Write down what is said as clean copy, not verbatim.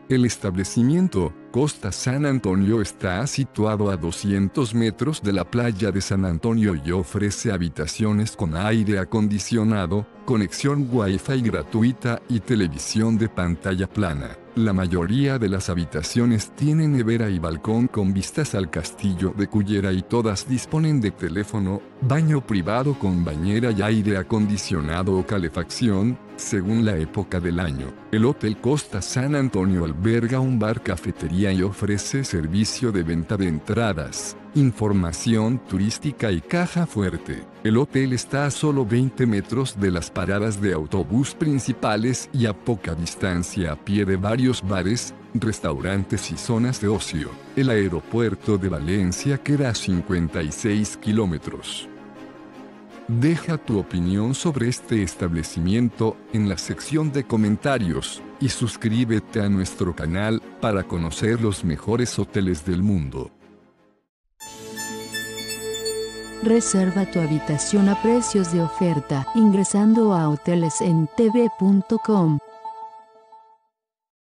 El establecimiento, Costa San Antonio, está situado a 200 metros de la playa de San Antonio y ofrece habitaciones con aire acondicionado, conexión Wi-Fi gratuita y televisión de pantalla plana. La mayoría de las habitaciones tienen nevera y balcón con vistas al castillo de Cullera y todas disponen de teléfono, baño privado con bañera y aire acondicionado o calefacción, según la época del año. El Hotel Costa San Antonio alberga un bar cafetería y ofrece servicio de venta de entradas, información turística y caja fuerte. El hotel está a solo 20 metros de las paradas de autobús principales y a poca distancia a pie de varios bares, restaurantes y zonas de ocio. El aeropuerto de Valencia queda a 56 kilómetros. Deja tu opinión sobre este establecimiento en la sección de comentarios y suscríbete a nuestro canal para conocer los mejores hoteles del mundo. Reserva tu habitación a precios de oferta ingresando a hotelesentv.com.